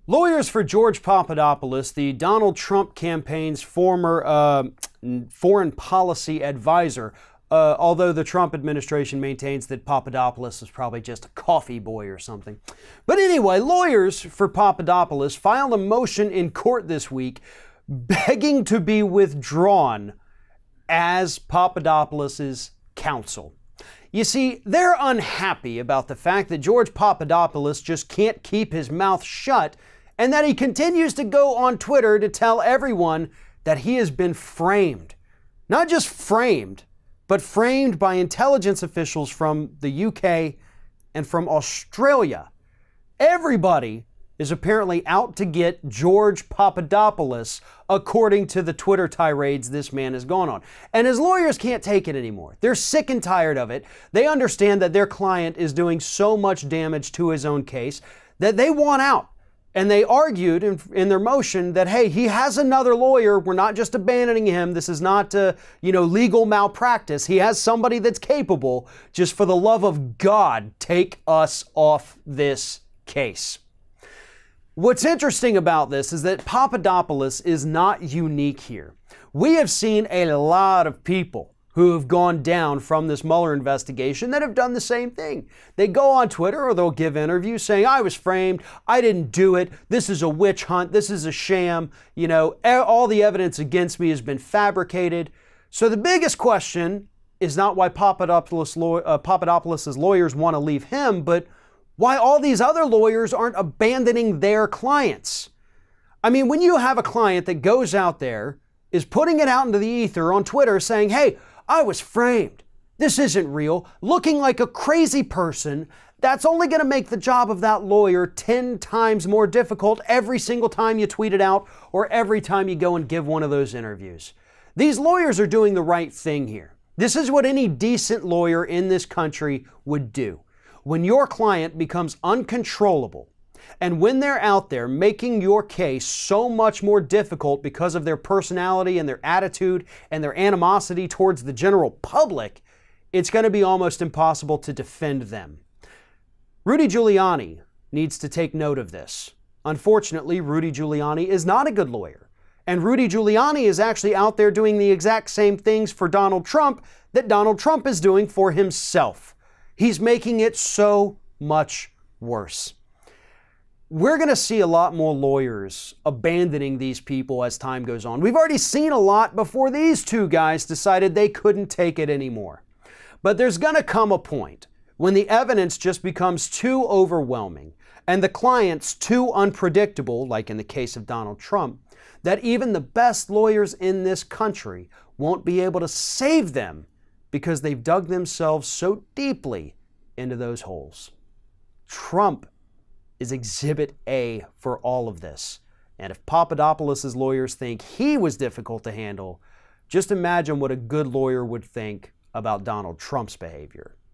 Lawyers for George Papadopolous, the Donald Trump campaign's former foreign policy advisor, although the Trump administration maintains that Papadopolous is probably just a coffee boy or something. But anyway, lawyers for Papadopolous filed a motion in court this week begging to be withdrawn as Papadopoulos' counsel. You see, they're unhappy about the fact that George Papadopolous just can't keep his mouth shut and that he continues to go on Twitter to tell everyone that he has been framed. Not just framed, but framed by intelligence officials from the UK and from Australia. Everybody is apparently out to get George Papadopolous, according to the Twitter tirades this man has gone on. And his lawyers can't take it anymore. They're sick and tired of it. They understand that their client is doing so much damage to his own case that they want out. And they argued in their motion that, hey, he has another lawyer. We're not just abandoning him. This is not, legal malpractice. He has somebody that's capable. Just for the love of God, take us off this case. What's interesting about this is that Papadopolous is not unique here. We have seen a lot of people who have gone down from this Mueller investigation that have done the same thing. They go on Twitter or they'll give interviews saying, I was framed, I didn't do it, this is a witch hunt, this is a sham, all the evidence against me has been fabricated. So the biggest question is not why Papadopoulos' lawyers want to leave him, but why all these other lawyers aren't abandoning their clients. I mean, when you have a client that goes out there, is putting it out into the ether on Twitter saying, hey, I was framed, this isn't real, looking like a crazy person, that's only going to make the job of that lawyer 10 times more difficult every single time you tweet it out or every time you go and give one of those interviews. These lawyers are doing the right thing here. This is what any decent lawyer in this country would do. When your client becomes uncontrollable, and when they're out there making your case so much more difficult because of their personality and their attitude and their animosity towards the general public, it's going to be almost impossible to defend them. Rudy Giuliani needs to take note of this. Unfortunately, Rudy Giuliani is not a good lawyer. And Rudy Giuliani is actually out there doing the exact same things for Donald Trump that Donald Trump is doing for himself. He's making it so much worse. We're going to see a lot more lawyers abandoning these people as time goes on. We've already seen a lot before these two guys decided they couldn't take it anymore. But there's going to come a point when the evidence just becomes too overwhelming and the clients too unpredictable, like in the case of Donald Trump, that even the best lawyers in this country won't be able to save them because they've dug themselves so deeply into those holes. Trump is Exhibit A for all of this. And if Papadopoulos' lawyers think he was difficult to handle, just imagine what a good lawyer would think about Donald Trump's behavior.